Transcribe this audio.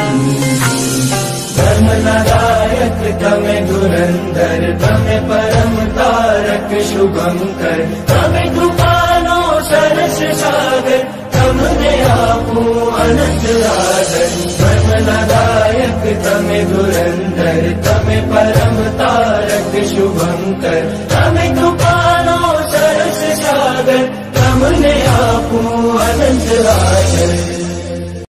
धर्मनायक तमे धुरंधर तमे परम तारक शुभंकर तमे कृपानो सरस सागर तमने आपो अनंत आदर धर्मनायक तमे धुरंधर तमे परम तारक शुभंकर तमे कृपानो सरस सागर तमने आपो अनंत आदर।